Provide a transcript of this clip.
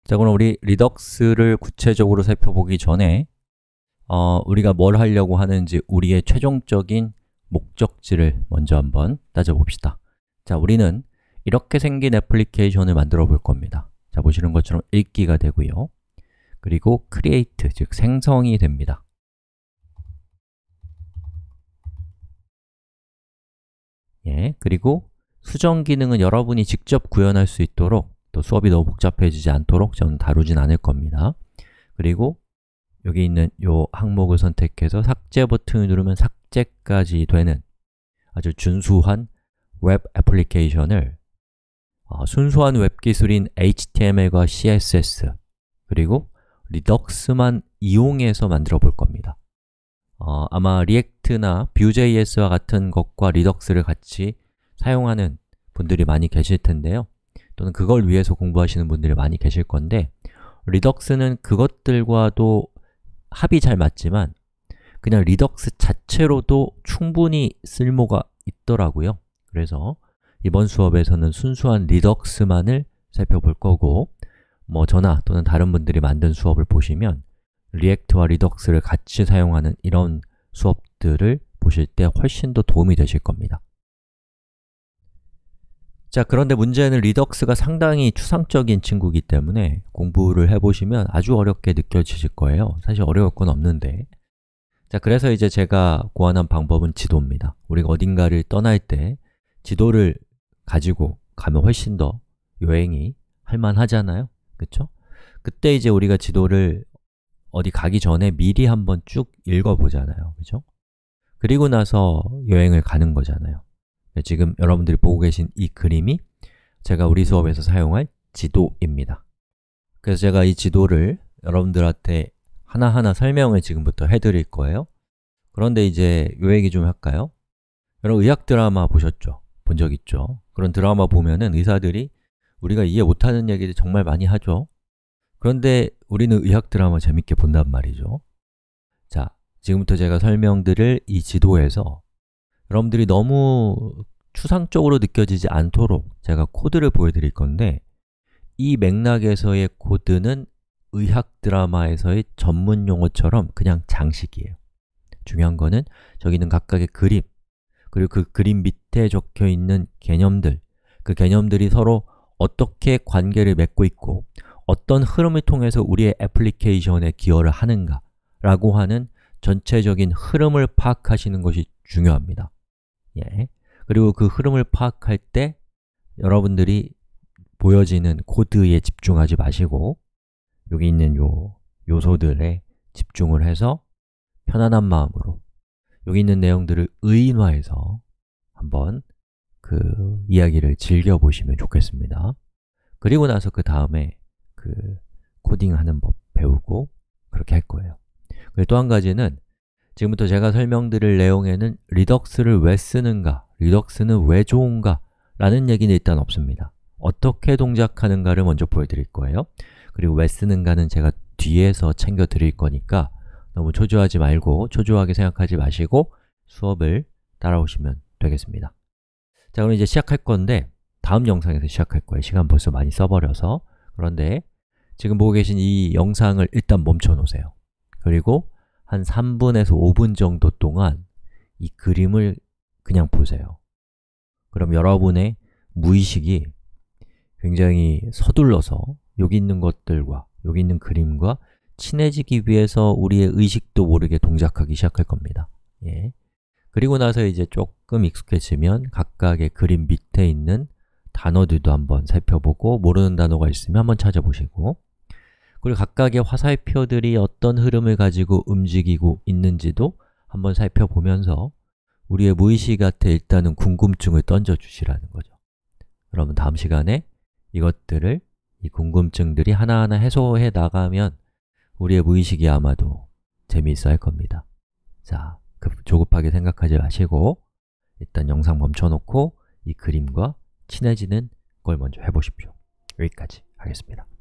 자, 그럼 우리 리덕스를 구체적으로 살펴보기 전에 우리가 뭘 하려고 하는지 우리의 최종적인 목적지를 먼저 한번 따져봅시다. 자, 우리는 이렇게 생긴 애플리케이션을 만들어 볼 겁니다. 자, 보시는 것처럼 읽기가 되고요. 그리고 create, 즉 생성이 됩니다. 예, 그리고 수정 기능은 여러분이 직접 구현할 수 있도록, 또 수업이 너무 복잡해지지 않도록 저는 다루진 않을 겁니다. 그리고 여기 있는 이 항목을 선택해서 삭제 버튼을 누르면 삭제까지 되는 아주 준수한 웹 애플리케이션을 순수한 웹 기술인 HTML과 CSS 그리고 리덕스만 이용해서 만들어 볼 겁니다. 아마 리액트나 Vue.js와 같은 것과 리덕스를 같이 사용하는 분들이 많이 계실 텐데요. 또는 그걸 위해서 공부하시는 분들이 많이 계실 건데, 리덕스는 그것들과도 합이 잘 맞지만 그냥 리덕스 자체로도 충분히 쓸모가 있더라고요. 그래서 이번 수업에서는 순수한 리덕스만을 살펴볼 거고, 저나 또는 다른 분들이 만든 수업을 보시면 리액트와 리덕스를 같이 사용하는 이런 수업들을 보실 때 훨씬 더 도움이 되실 겁니다. 자, 그런데 문제는 리덕스가 상당히 추상적인 친구이기 때문에 공부를 해보시면 아주 어렵게 느껴지실 거예요. 사실 어려울 건 없는데. 자, 그래서 이제 제가 고안한 방법은 지도입니다. 우리가 어딘가를 떠날 때 지도를 가지고 가면 훨씬 더 여행이 할만하잖아요, 그쵸? 그때 이제 우리가 지도를 어디 가기 전에 미리 한번 쭉 읽어보잖아요, 그죠? 그리고 나서 여행을 가는 거잖아요. 지금 여러분들이 보고 계신 이 그림이 제가 우리 수업에서 사용할 지도입니다. 그래서 제가 이 지도를 여러분들한테 하나하나 설명을 지금부터 해드릴 거예요. 그런데 이제 요 얘기 좀 할까요? 여러분 의학 드라마 보셨죠? 본 적 있죠? 그런 드라마 보면은 의사들이 우리가 이해 못하는 얘기를 정말 많이 하죠. 그런데 우리는 의학 드라마 재밌게 본단 말이죠. 자, 지금부터 제가 설명드릴 이 지도에서 여러분들이 너무 추상적으로 느껴지지 않도록 제가 코드를 보여드릴 건데, 이 맥락에서의 코드는 의학 드라마에서의 전문 용어처럼 그냥 장식이에요. 중요한 거는 저기 있는 각각의 그림, 그리고 그 그림 밑에 적혀 있는 개념들, 그 개념들이 서로 어떻게 관계를 맺고 있고 어떤 흐름을 통해서 우리의 애플리케이션에 기여를 하는가 라고 하는 전체적인 흐름을 파악하시는 것이 중요합니다. 예. 그리고 그 흐름을 파악할 때 여러분들이 보여지는 코드에 집중하지 마시고 여기 있는 요 요소들에 집중을 해서 편안한 마음으로 여기 있는 내용들을 의인화해서 한번 그 이야기를 즐겨보시면 좋겠습니다. 그리고 나서 그 다음에 그 코딩하는 법 배우고 그렇게 할 거예요. 그리고 또 한 가지는 지금부터 제가 설명드릴 내용에는 리덕스를 왜 쓰는가, 리덕스는 왜 좋은가 라는 얘기는 일단 없습니다. 어떻게 동작하는가를 먼저 보여드릴 거예요. 그리고 왜 쓰는가는 제가 뒤에서 챙겨 드릴 거니까 너무 초조하지 말고, 초조하게 생각하지 마시고 수업을 따라오시면 되겠습니다. 자, 그럼 이제 시작할 건데 다음 영상에서 시작할 거예요. 시간 벌써 많이 써버려서. 그런데 지금 보고 계신 이 영상을 일단 멈춰 놓으세요. 그리고 한 3분에서 5분 정도 동안 이 그림을 그냥 보세요. 그럼 여러분의 무의식이 굉장히 서둘러서 여기 있는 것들과 여기 있는 그림과 친해지기 위해서 우리의 의식도 모르게 동작하기 시작할 겁니다. 예. 그리고 나서 이제 조금 익숙해지면 각각의 그림 밑에 있는 단어들도 한번 살펴보고 모르는 단어가 있으면 한번 찾아보시고, 그리고 각각의 화살표들이 어떤 흐름을 가지고 움직이고 있는지도 한번 살펴보면서 우리의 무의식한테 일단은 궁금증을 던져주시라는 거죠. 그러면 다음 시간에 이것들을, 이 궁금증들이 하나하나 해소해 나가면 우리의 무의식이 아마도 재미있어 할 겁니다. 자, 조급하게 생각하지 마시고 일단 영상 멈춰놓고 이 그림과 친해지는 걸 먼저 해보십시오. 여기까지 하겠습니다.